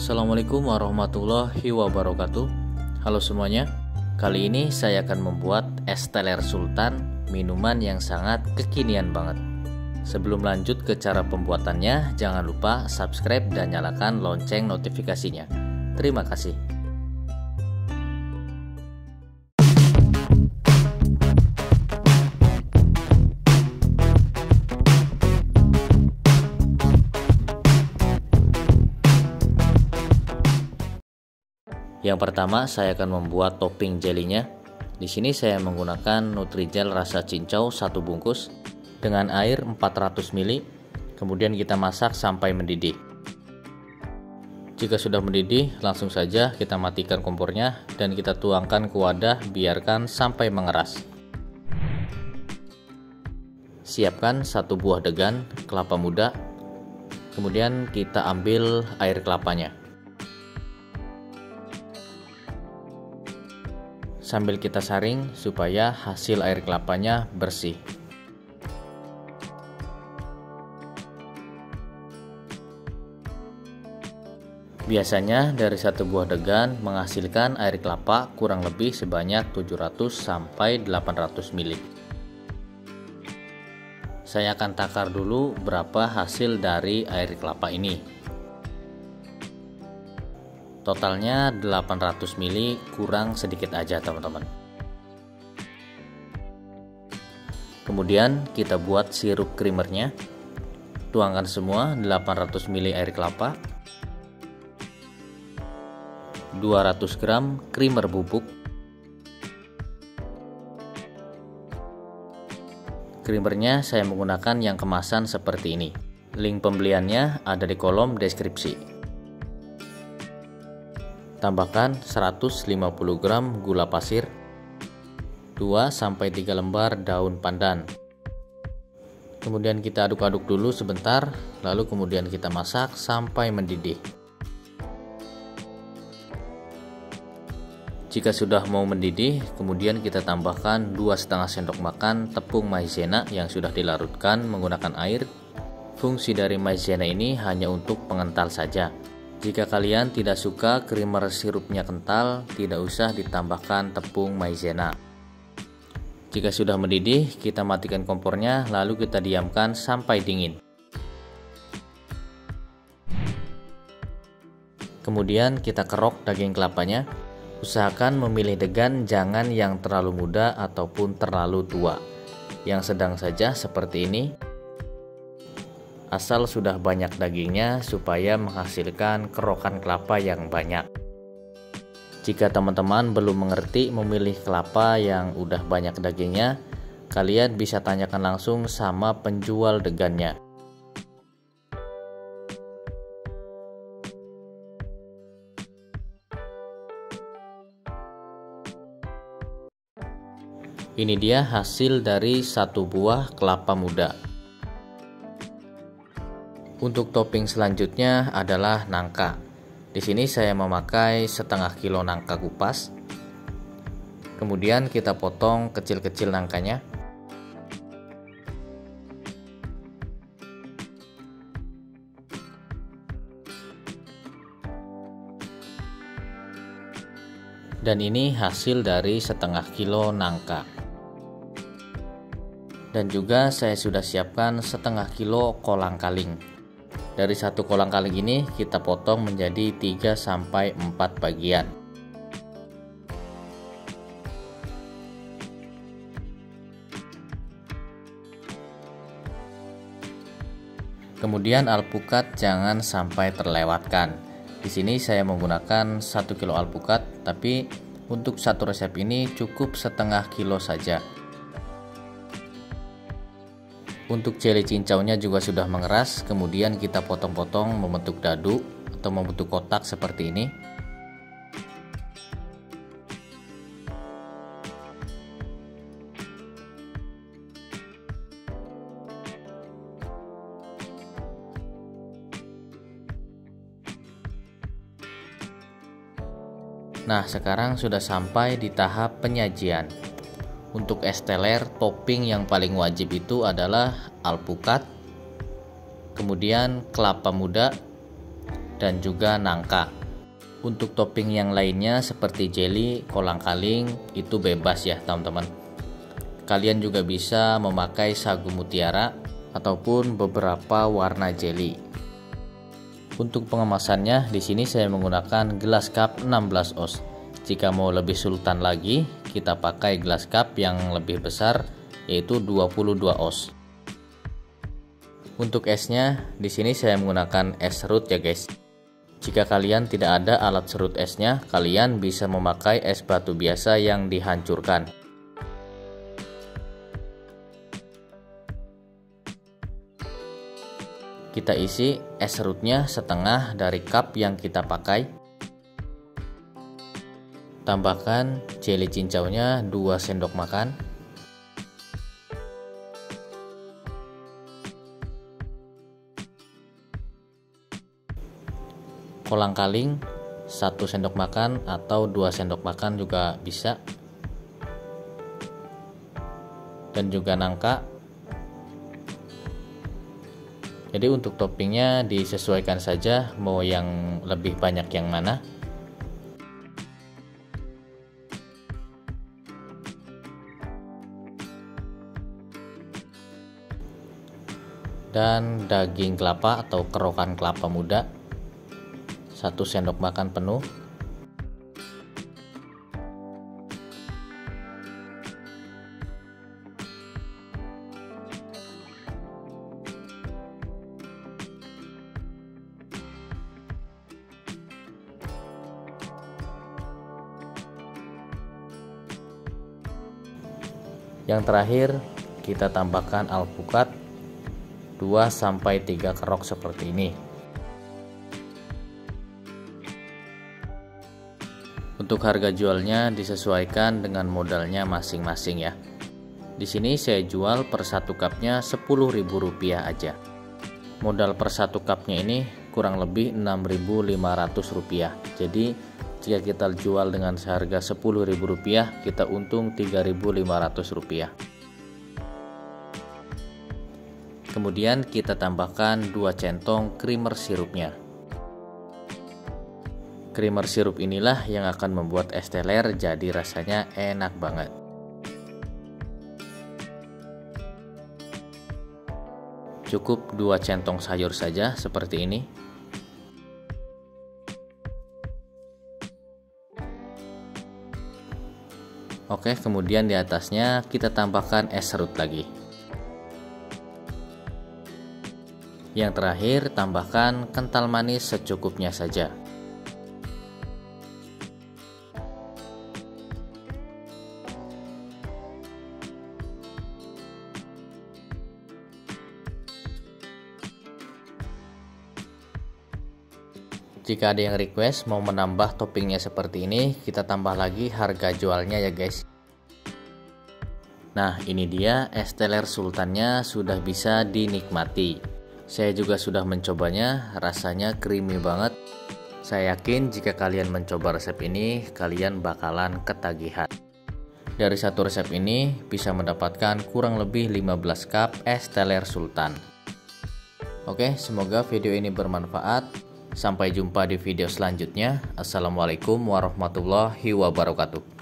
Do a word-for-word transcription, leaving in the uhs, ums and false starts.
Assalamualaikum warahmatullahi wabarakatuh. Halo semuanya. Kali ini saya akan membuat es teler sultan, minuman yang sangat kekinian banget. Sebelum lanjut ke cara pembuatannya, jangan lupa subscribe dan nyalakan lonceng notifikasinya. Terima kasih. Yang pertama, saya akan membuat topping jelinya. Di sini saya menggunakan Nutrijel rasa cincau satu bungkus dengan air empat ratus mililiter. Kemudian kita masak sampai mendidih. Jika sudah mendidih, langsung saja kita matikan kompornya dan kita tuangkan ke wadah, biarkan sampai mengeras. Siapkan satu buah degan kelapa muda. Kemudian kita ambil air kelapanya. Sambil kita saring supaya hasil air kelapanya bersih. Biasanya dari satu buah degan menghasilkan air kelapa kurang lebih sebanyak tujuh ratus sampai delapan ratus mililiter. Saya akan takar dulu berapa hasil dari air kelapa ini. Totalnya delapan ratus mililiter, kurang sedikit aja teman-teman. Kemudian kita buat sirup creamernya. Tuangkan semua delapan ratus mililiter air kelapa, dua ratus gram creamer bubuk. Creamernya saya menggunakan yang kemasan seperti ini. Link pembeliannya ada di kolom deskripsi. Tambahkan seratus lima puluh gram gula pasir, dua sampai tiga lembar daun pandan. Kemudian kita aduk-aduk dulu sebentar, lalu kemudian kita masak sampai mendidih. Jika sudah mau mendidih, kemudian kita tambahkan dua setengah sendok makan tepung maizena yang sudah dilarutkan menggunakan air. Fungsi dari maizena ini hanya untuk pengental saja. Jika kalian tidak suka creamer sirupnya kental, tidak usah ditambahkan tepung maizena. Jika sudah mendidih, kita matikan kompornya lalu kita diamkan sampai dingin. Kemudian kita kerok daging kelapanya. Usahakan memilih degan jangan yang terlalu muda ataupun terlalu tua. Yang sedang saja seperti ini. Asal sudah banyak dagingnya supaya menghasilkan kerokan kelapa yang banyak. Jika teman-teman belum mengerti memilih kelapa yang udah banyak dagingnya, kalian bisa tanyakan langsung sama penjual degannya. Ini dia hasil dari satu buah kelapa muda. Untuk topping selanjutnya adalah nangka. Di sini saya memakai setengah kilo nangka kupas. Kemudian kita potong kecil-kecil nangkanya. Dan ini hasil dari setengah kilo nangka. Dan juga saya sudah siapkan setengah kilo kolang-kaling. Dari satu kolang kaling ini kita potong menjadi tiga sampai empat bagian. Kemudian alpukat jangan sampai terlewatkan. Di sini saya menggunakan satu kilo alpukat, tapi untuk satu resep ini cukup setengah kilo saja. Untuk jeli cincaunya juga sudah mengeras, kemudian kita potong-potong membentuk dadu atau membentuk kotak seperti ini. Nah, sekarang sudah sampai di tahap penyajian. Untuk es teler, topping yang paling wajib itu adalah alpukat, kemudian kelapa muda, dan juga nangka. Untuk topping yang lainnya seperti jelly, kolang-kaling itu bebas ya teman-teman. Kalian juga bisa memakai sagu mutiara ataupun beberapa warna jelly. Untuk pengemasannya di sini saya menggunakan gelas cup enam belas oz. Jika mau lebih sultan lagi, kita pakai gelas cup yang lebih besar yaitu dua puluh dua oz. Untuk esnya di sini saya menggunakan es serut ya guys. Jika kalian tidak ada alat serut esnya, kalian bisa memakai es batu biasa yang dihancurkan. Kita isi es serutnya setengah dari cup yang kita pakai. Tambahkan jelly cincaunya dua sendok makan. Kolang-kaling satu sendok makan atau dua sendok makan juga bisa. Dan juga nangka. Jadi untuk toppingnya disesuaikan saja mau yang lebih banyak yang mana. Dan daging kelapa atau kerokan kelapa muda satu sendok makan penuh. Yang terakhir kita tambahkan alpukat dua sampai tiga kerok seperti ini. Untuk harga jualnya disesuaikan dengan modalnya masing-masing ya. Di sini saya jual per satu cupnya sepuluh ribu rupiah aja. Modal per satu cupnya ini kurang lebih enam ribu lima ratus rupiah. Jadi jika kita jual dengan seharga sepuluh ribu rupiah, kita untung tiga ribu lima ratus rupiah. Kemudian kita tambahkan dua centong creamer sirupnya. Creamer sirup inilah yang akan membuat es teler jadi rasanya enak banget. Cukup dua centong sayur saja seperti ini. Oke, kemudian di atasnya kita tambahkan es serut lagi. Yang terakhir tambahkan kental manis secukupnya saja. Jika ada yang request mau menambah toppingnya seperti ini, kita tambah lagi harga jualnya ya guys. Nah, ini dia es teler sultannya sudah bisa dinikmati. Saya juga sudah mencobanya, rasanya creamy banget. Saya yakin jika kalian mencoba resep ini, kalian bakalan ketagihan. Dari satu resep ini bisa mendapatkan kurang lebih lima belas cup es teler sultan. Oke, semoga video ini bermanfaat. Sampai jumpa di video selanjutnya. Assalamualaikum warahmatullahi wabarakatuh.